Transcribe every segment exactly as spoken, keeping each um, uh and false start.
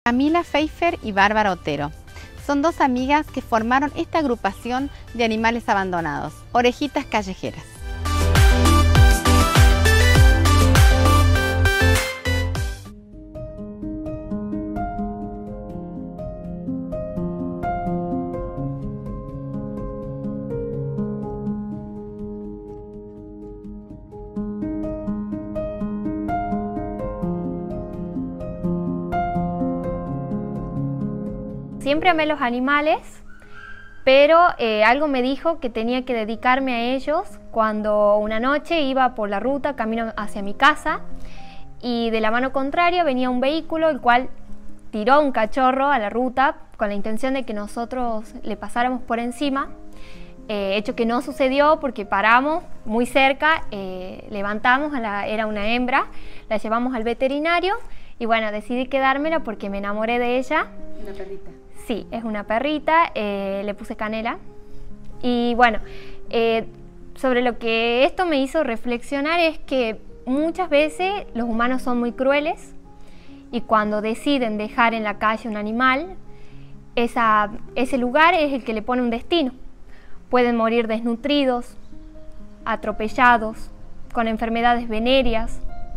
Camila Pfeiffer y Bárbara Otero. Son dos amigas que formaron esta agrupación de animales abandonados, Orejitas Callejeras. Siempre amé los animales, pero eh, algo me dijo que tenía que dedicarme a ellos cuando una noche iba por la ruta camino hacia mi casa y de la mano contraria venía un vehículo el cual tiró un cachorro a la ruta con la intención de que nosotros le pasáramos por encima, eh, hecho que no sucedió porque paramos muy cerca, eh, levantamos, a la, era una hembra, la llevamos al veterinario y bueno, decidí quedármela porque me enamoré de ella. Una perrita. Sí, es una perrita, eh, le puse Canela y bueno, eh, sobre lo que esto me hizo reflexionar es que muchas veces los humanos son muy crueles y cuando deciden dejar en la calle un animal, esa, ese lugar es el que le pone un destino. Pueden morir desnutridos, atropellados, con enfermedades venéreas.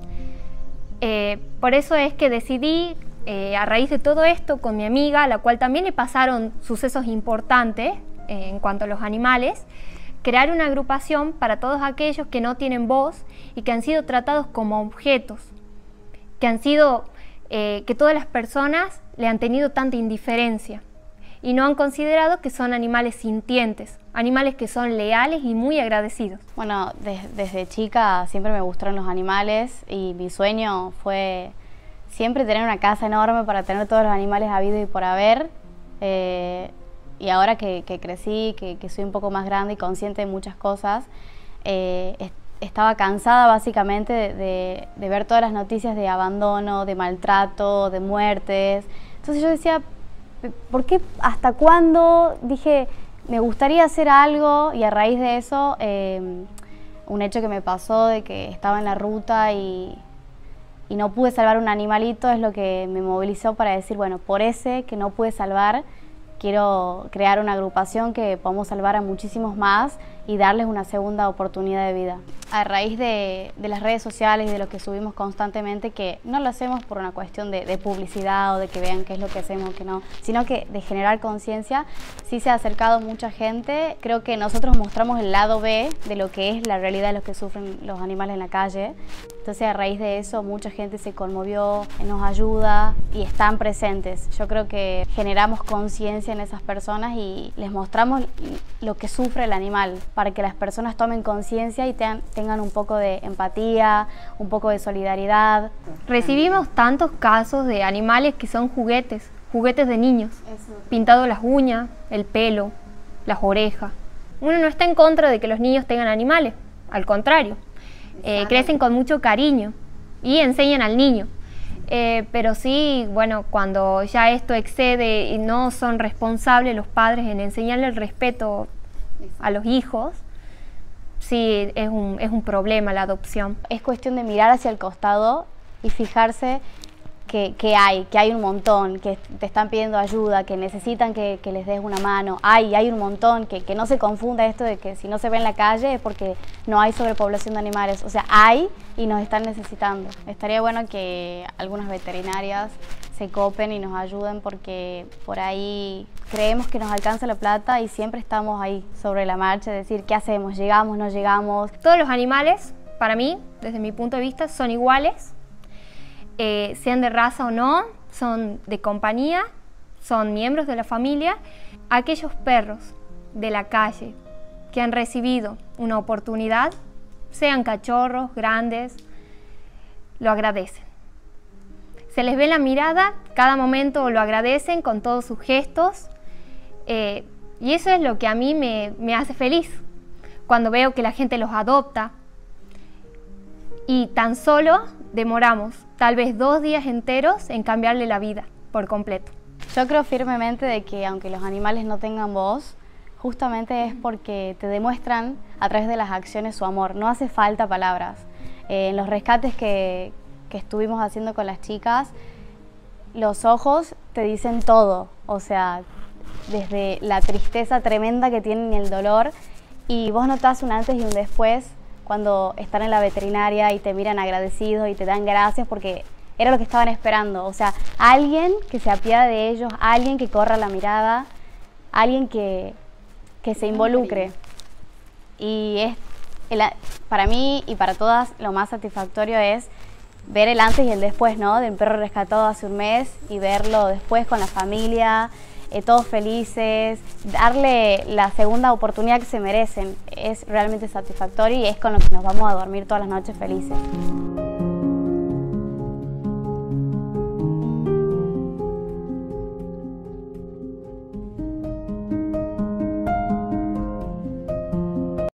Eh, por eso es que decidí, Eh, a raíz de todo esto, con mi amiga, a la cual también le pasaron sucesos importantes eh, en cuanto a los animales, crear una agrupación para todos aquellos que no tienen voz y que han sido tratados como objetos, que han sido, eh, que todas las personas le han tenido tanta indiferencia y no han considerado que son animales sintientes, animales que son leales y muy agradecidos. Bueno, de, desde chica siempre me gustaron los animales y mi sueño fue siempre tener una casa enorme para tener todos los animales habidos y por haber. Eh, y ahora que, que crecí, que, que soy un poco más grande y consciente de muchas cosas, eh, est estaba cansada básicamente de, de, de ver todas las noticias de abandono, de maltrato, de muertes. Entonces yo decía, ¿por qué? ¿Hasta cuándo? Dije, me gustaría hacer algo y a raíz de eso, eh, un hecho que me pasó de que estaba en la ruta y... y no pude salvar un animalito es lo que me movilizó para decir, bueno, por ese que no pude salvar, quiero crear una agrupación que podamos salvar a muchísimos más y darles una segunda oportunidad de vida. A raíz de, de las redes sociales y de lo que subimos constantemente, que no lo hacemos por una cuestión de, de publicidad o de que vean qué es lo que hacemos o qué no, sino que de generar conciencia, sí se ha acercado mucha gente. Creo que nosotros mostramos el lado B de lo que es la realidad de los que sufren los animales en la calle. Entonces a raíz de eso mucha gente se conmovió, nos ayuda y están presentes. Yo creo que generamos conciencia en esas personas y les mostramos lo que sufre el animal para que las personas tomen conciencia y tengan, tengan un poco de empatía, un poco de solidaridad. Recibimos tantos casos de animales que son juguetes, juguetes de niños, pintados las uñas, el pelo, las orejas. Uno no está en contra de que los niños tengan animales, al contrario. Eh, crecen con mucho cariño y enseñan al niño, eh, pero sí, bueno, cuando ya esto excede y no son responsables los padres en enseñarle el respeto a los hijos, sí es un, es un problema la adopción. Es cuestión de mirar hacia el costado y fijarse que, que hay, que hay un montón, que te están pidiendo ayuda, que necesitan que, que les des una mano. Hay, hay un montón, que, que no se confunda esto de que si no se ve en la calle es porque no hay sobrepoblación de animales. O sea, hay y nos están necesitando. Estaría bueno que algunas veterinarias se copen y nos ayuden porque por ahí creemos que nos alcanza la plata y siempre estamos ahí sobre la marcha, es decir, ¿qué hacemos? ¿Llegamos? ¿No llegamos? Todos los animales, para mí, desde mi punto de vista, son iguales. Eh, sean de raza o no, son de compañía, son miembros de la familia. Aquellos perros de la calle que han recibido una oportunidad, sean cachorros, grandes, lo agradecen. Se les ve la mirada, cada momento lo agradecen con todos sus gestos, eh, y eso es lo que a mí me, me hace feliz, cuando veo que la gente los adopta y tan solo demoramos tal vez dos días enteros en cambiarle la vida por completo. Yo creo firmemente de que aunque los animales no tengan voz, justamente es porque te demuestran a través de las acciones su amor, no hace falta palabras. Eh, en los rescates que, que estuvimos haciendo con las chicas, los ojos te dicen todo, o sea, desde la tristeza tremenda que tienen y el dolor, y vos notás un antes y un después cuando están en la veterinaria y te miran agradecidos y te dan gracias porque era lo que estaban esperando. O sea, alguien que se apiade de ellos, alguien que corra la mirada, alguien que, que se involucre. Y es el, para mí y para todas lo más satisfactorio es ver el antes y el después, ¿no? Del perro rescatado hace un mes y verlo después con la familia, eh, todos felices, darle la segunda oportunidad que se merecen. Es realmente satisfactorio y es con lo que nos vamos a dormir todas las noches felices.